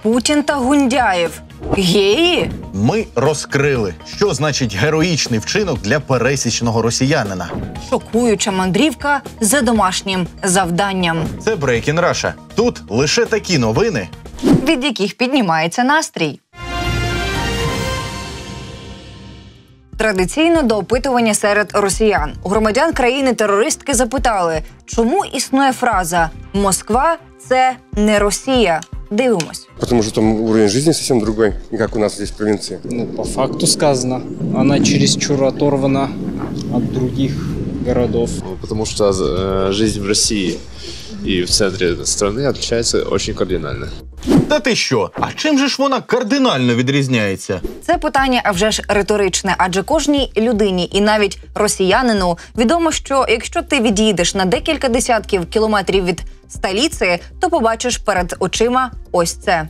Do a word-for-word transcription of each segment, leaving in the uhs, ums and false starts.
Путін та Гундяєв – геї? Ми розкрили, що значить героїчний вчинок для пересічного росіянина. Шокуюча мандрівка за домашнім завданням. Це Breaking Russia. Тут лише такі новини, від яких піднімається настрій. Традиційно до опитування серед росіян. У громадян країни-терористки запитали, чому існує фраза «Москва – це не Росія». Дивимось. Потому что там уровень жизни совсем другой, не как у нас здесь в провинции. Ну, по факту сказано. Она чересчур оторвана от других городов. Потому что э, жизнь в России и в центре страны отличается очень кардинально. Та ти що? А чим же ж вона кардинально відрізняється? Це питання, а вже ж риторичне, адже кожній людині, і навіть росіянину, відомо, що якщо ти від'їдеш на декілька десятків кілометрів від столиці, то побачиш перед очима ось це.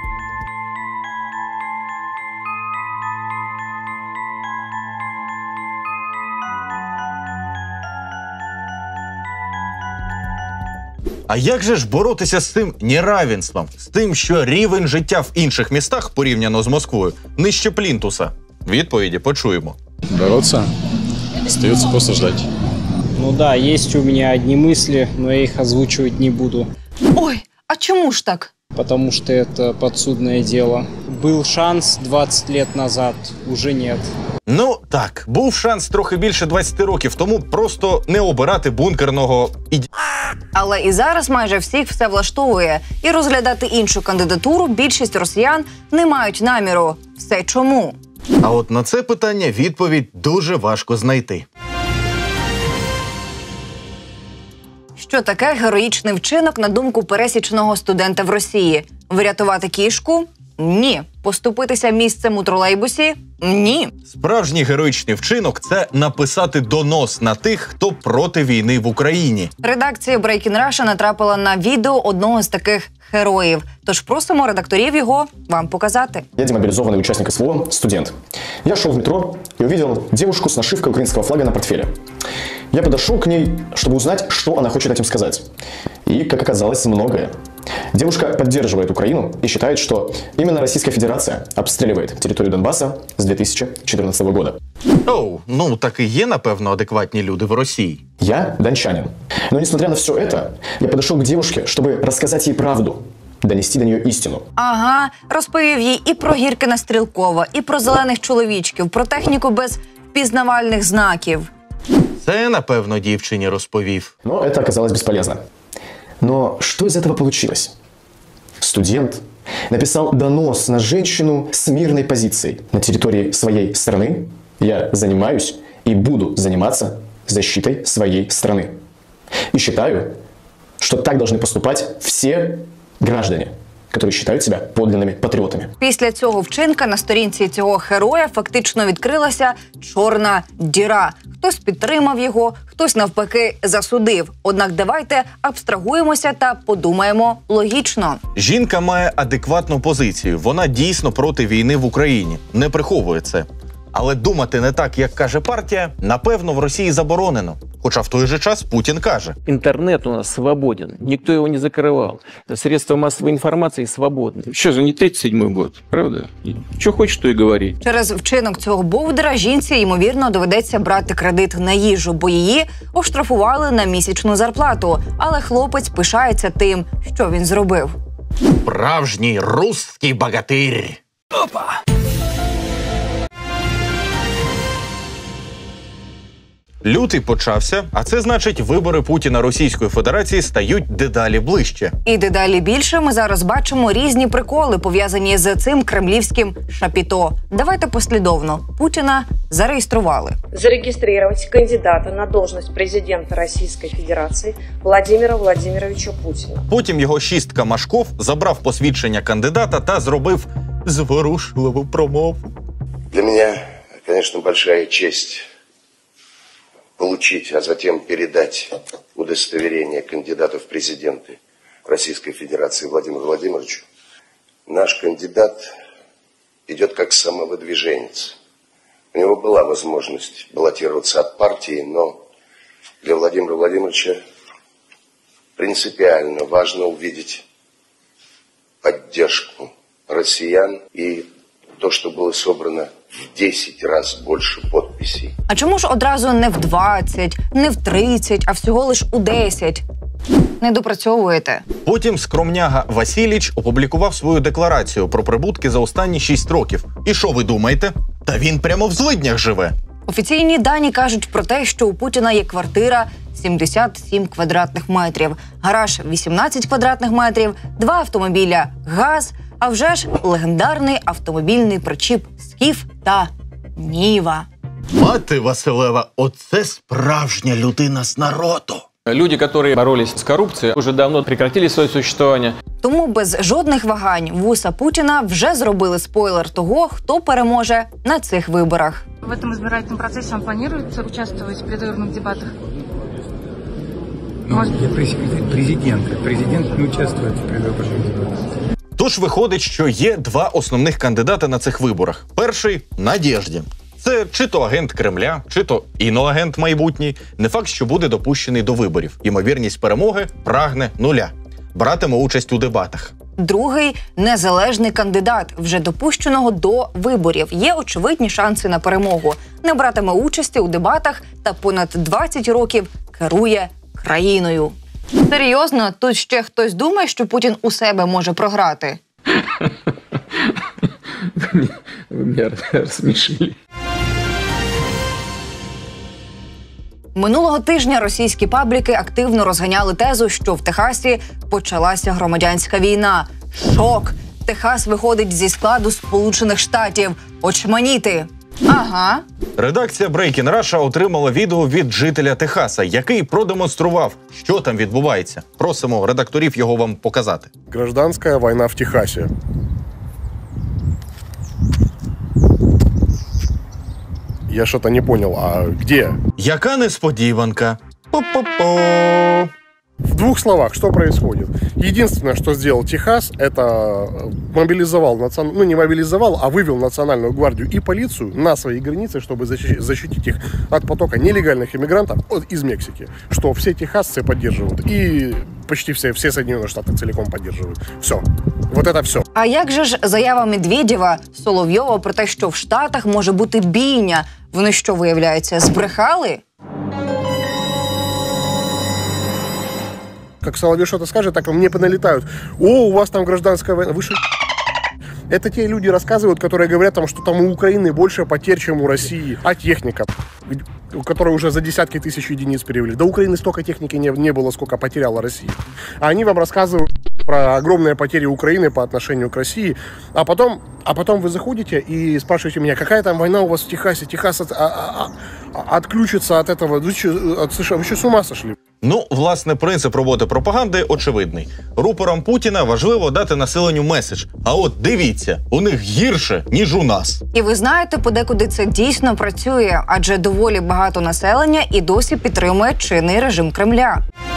А як же ж боротися з цим неравенством? З тим, що рівень життя в інших містах, порівняно з Москвою, нижче плінтуса? Відповіді почуємо. Бороться? Остается просто ждать. Ну да, есть у меня одни мысли, но я их озвучивать не буду. Ой, а чому ж так? Потому что это подсудное дело. Был шанс двадцать лет назад, уже нет. Ну, так, був шанс трохи більше двадцяти років тому просто не обирати бункерного іді... Але і зараз майже всіх все влаштовує. І розглядати іншу кандидатуру більшість росіян не мають наміру. Все чому? А от на це питання відповідь дуже важко знайти. Що таке героїчний вчинок, на думку пересічного студента в Росії? Врятувати кішку? Ні. Поступитися місцем у тролейбусі? Ні. Справжній героїчний вчинок – це написати донос на тих, хто проти війни в Україні. Редакція Breaking Russia натрапила на відео одного з таких героїв. Тож просимо редакторів його вам показати. Я демобилизованный участник СВО, студент. Я шел в метро и увидел девушку с нашивкой украинского флага на портфеле. Я подошел к ней, чтобы узнать, что она хочет этим сказать. И, как оказалось, многое. Девушка поддерживает Украину и считает, что именно Российская Федерация обстреливает территорию Донбасса с две тысячи четырнадцатого года. Оу, ну так і є, напевно, адекватні люди в Росії. Я дончанин. Но несмотря на все это, я подошел к девушке, чтобы рассказать ей правду, донести до нее истину. Ага, розповів їй і про Гіркіна Стрілкова, і про зелених чоловічків, про техніку без впізнавальних знаків. Це, напевно, дівчині розповів. Но это оказалось бесполезно. Но что из этого получилось? Студент написал донос на женщину с мирной позицией. На территории своей страны я занимаюсь и буду заниматься защитой своей страны. И считаю, что так должны поступать все граждане, які вважають себе подлинними патріотами. Після цього вчинка на сторінці цього героя фактично відкрилася чорна діра. Хтось підтримав його, хтось навпаки засудив. Однак давайте абстрагуємося та подумаємо логічно. Жінка має адекватну позицію. Вона дійсно проти війни в Україні. Не приховує це. Але думати не так, як каже партія, напевно, в Росії заборонено. Хоча в той же час Путін каже. Интернет у нас свободен, никто его не закрывал. Средства массовой информации свободны. Что же не тридцать седьмой год, правда? Что хочешь, то и говори. Через вчинок цього бовдера жінці, ймовірно, доведеться брати кредит на їжу, бо її оштрафували на місячну зарплату. Але хлопець пишається тим, що він зробив. Справжній русський богатир. Опа! Лютий почався, а це значить, вибори Путіна Російської Федерації стають дедалі ближче. І дедалі більше ми зараз бачимо різні приколи, пов'язані з цим кремлівським шапіто. Давайте послідовно. Путіна зареєстрували. Зарегистрировать кандидата на должность президента Российской Федерации Владимира Владимировича Путіна. Потім його шістка Машков забрав посвідчення кандидата та зробив зворушливу промову. Для меня, конечно, большая честь получить, а затем передать удостоверение кандидата в президенты Российской Федерации Владимиру Владимировичу. Наш кандидат идет как самовыдвиженец. У него была возможность баллотироваться от партии, но для Владимира Владимировича принципиально важно увидеть поддержку россиян и то, что было собрано в десять раз больше подписей. А чому ж одразу не в двадцять, не в тридцять, а всього лиш у десять? Не допрацьовуєте. Потім скромняга Васіліч опублікував свою декларацію про прибутки за останні шість років. І що ви думаєте? Та він прямо в злиднях живе. Офіційні дані кажуть про те, що у Путіна є квартира сімдесят сім квадратних метрів, гараж вісімнадцять квадратних метрів, два автомобіля ГАЗ, а вже ж легендарний автомобільний причіп «Скіф» та «Ніва». Мати Василева, оце справжня людина з народу. Люди, которые боролись с коррупцией, уже давно прекратили свое существование. Тому без жодних вагань вуса Путіна вже зробили спойлер того, хто переможе на цих виборах. В этом избирательном процессе он планирует участвовать в предвыборных дебатах? Ну, я президент. Президент не участвует в предвыборных дебатах. Тож виходить, що є два основних кандидати на цих виборах. Перший – Надєждін. Це чи то агент Кремля, чи то іноагент майбутній. Не факт, що буде допущений до виборів. Ймовірність перемоги прагне нуля. Братиме участь у дебатах. Другий – незалежний кандидат, вже допущеного до виборів. Є очевидні шанси на перемогу. Не братиме участі у дебатах та понад двадцять років керує країною. Серйозно? Тут ще хтось думає, що Путін у себе може програти? Ви мене розсмішили. Минулого тижня російські пабліки активно розганяли тезу, що в Техасі почалася громадянська війна. Шок! Техас виходить зі складу Сполучених Штатів. Очманіти! Ага. Редакція Breaking Russia отримала відео від жителя Техаса, який продемонстрував, що там відбувається. Просимо редакторів його вам показати. Гражданська війна в Техасі. Я что-то не понял, а где? Яка несподіванка. По-по-по. В двух словах, что происходит? Единственное, что сделал Техас, это мобилизовал, национ... ну не мобилизовал, а вывел Национальную гвардию и полицию на свои границы, чтобы защитить их от потока нелегальных иммигрантов из Мексики, что все техасцы поддерживают. И почти все, все Соединенные Штаты целиком поддерживают. Все. Вот это все. А як же ж заява Медведєва, Соловйова про те, що в Штатах може бути бійня? Вони що, виявляється, збрехали? Как Соловей что-то скажет, так мне поналетают. О, у вас там гражданская война. Вы что? Это те люди рассказывают, которые говорят, там, что там у Украины больше потерь, чем у России. А техника, которая уже за десятки тысяч единиц перевели. До Украины столько техники не, не было, сколько потеряла Россия. А они вам рассказывают про огромные потери Украины по отношению к России. А потом, а потом вы заходите и спрашиваете меня, какая там война у вас в Техасе? Техас от, а, а, а, отключится от этого. Вы что, от США? Вы что, с ума сошли? Ну, власне, принцип роботи пропаганди очевидний. Рупорам Путіна важливо дати населенню меседж. А от дивіться, у них гірше, ніж у нас. І ви знаєте, подекуди це дійсно працює, адже доволі багато населення і досі підтримує чинний режим Кремля.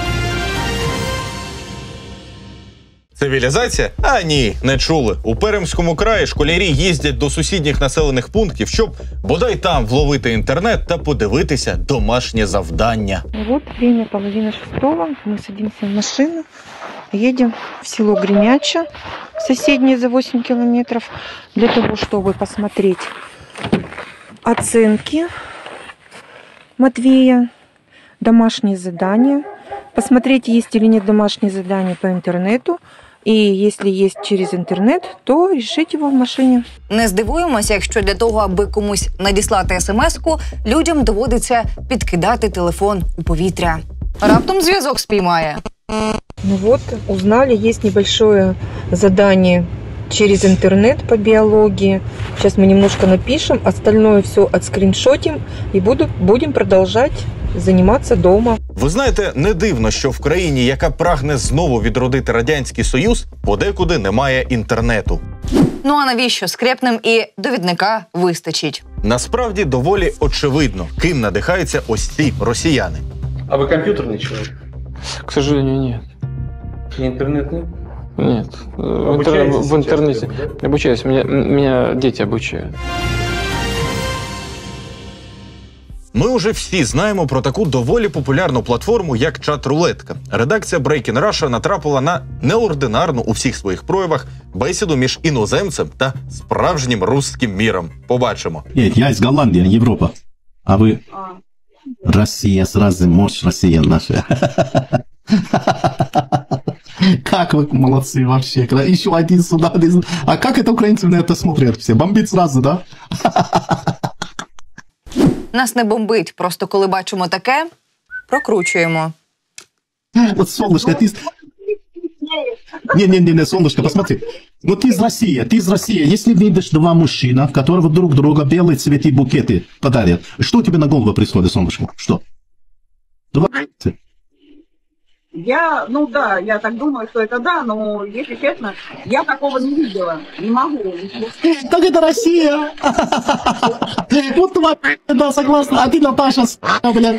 Цивілізація? А ні, не чули. У Пермському краї школярі їздять до сусідніх населених пунктів, щоб бодай там вловити інтернет та подивитися домашнє завдання. Вот время половина шестого, мы садимся в машину, едем в село Гремяча, соседнее за восемь километров, для того, чтобы посмотреть оценки Матвея, домашние задания, посмотреть, есть или нет домашние задания по интернету. І якщо є через інтернет, то рішіть його в машині. Не здивуємося, якщо для того, аби комусь надіслати смс-ку, людям доводиться підкидати телефон у повітря. Раптом зв'язок спіймає. Ну вот, узнали, есть небольшое задание через интернет по биологии. Сейчас мы немножко напишем, остальное все отскриншотим и буду, будем продолжать займатися вдома. Ви знаєте, не дивно, що в країні, яка прагне знову відродити Радянський Союз, подекуди немає інтернету. Ну а навіщо? Скрепним і довідника вистачить. Насправді доволі очевидно, ким надихаються ось ці росіяни. А ви комп'ютерний чоловік? К сожалению, нет. Не интернетный? Нет. В, интер... в интернете. Да? Обучаюсь. Меня, меня дети обучают. Ми вже всі знаємо про таку доволі популярну платформу, як чат-рулетка. Редакція Breaking Russia натрапила на неординарну у всіх своїх проявах бесіду між іноземцем та справжнім русським міром. Побачимо. Я из Голландии, Европа. А вы? Россия, сразу мощь Россия наша. Как вы молодцы вообще. Еще один сюда. А как это украинцы на это смотрят все? Бомбит сразу, да? Нас не бомбить, просто коли бачимо таке, прокручуємо. Вот, солнышко, ты... Не-не-не, солнышко, посмотри. Вот ты из России, ты из России. Если видишь два мужчина, которого друг друга белые цветы букеты подарят, что у тебя на голову приходит, солнышко? Что? Два... Я, ну да, я так думаю, что это да, но, если честно, я такого не видела, не могу. Так это Россия! Вот твоя, да, согласна, а ты, Наташа, блин.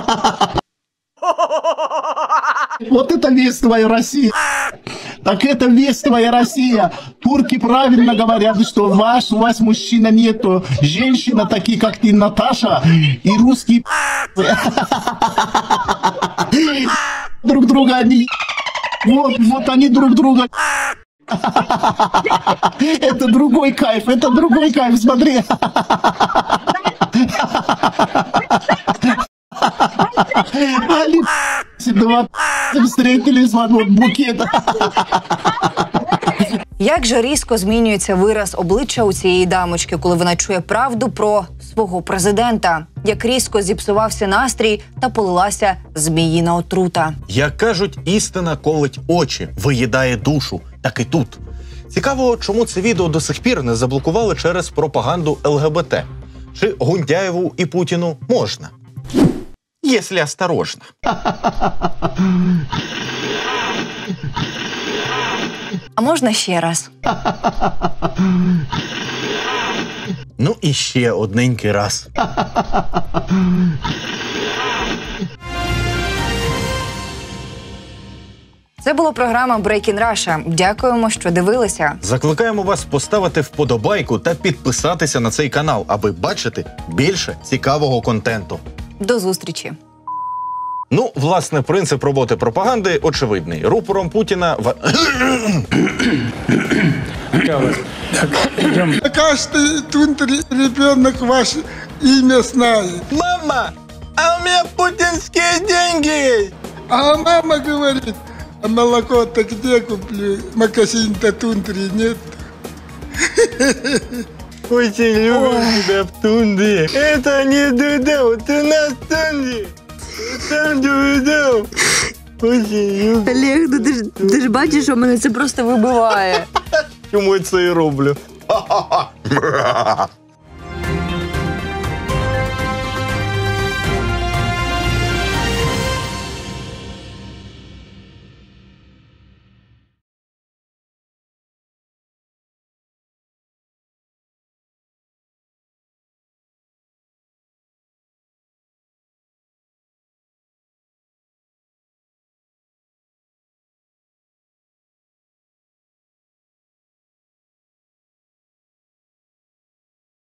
Вот это весь твоя Россия. Так это весь твоя Россия. Турки правильно говорят, что ваш, у вас мужчина нету. Женщина такие, как ты, Наташа, и русские друг друга они. Вот, вот они друг друга. Это другой кайф, это другой кайф, смотри. Они два встретились в одном букет. Як же різко змінюється вираз обличчя у цієї дамочки, коли вона чує правду про свого президента. Як різко зіпсувався настрій та полилася зміїна отрута. Як кажуть, істина колить очі, виїдає душу. Так і тут. Цікаво, чому це відео до сих пір не заблокували через пропаганду ел ге бе те. Чи Гундяєву і Путіну можна? Если осторожно. А можна ще раз? Ну і ще одненький раз. Це була програма Breaking Russia. Дякуємо, що дивилися. Закликаємо вас поставити вподобайку та підписатися на цей канал, аби бачити більше цікавого контенту. До зустрічі. Ну, власне, принцип роботи пропаганди очевидний. Рупором Путіна... В... Каждый тунтер ребенок ваше имя знает. Мама, а у меня путинские деньги! А мама говорит, а молоко-то где куплю? Магазин-то тундре нет. Очень люблю тебя в тундре. Это не Дуда, вот у нас в тундре. Там Дуда. Очень люблю. Олег, ну ти ж, ти ж бачиш, що мене це просто вибиває. Чому я це і роблю?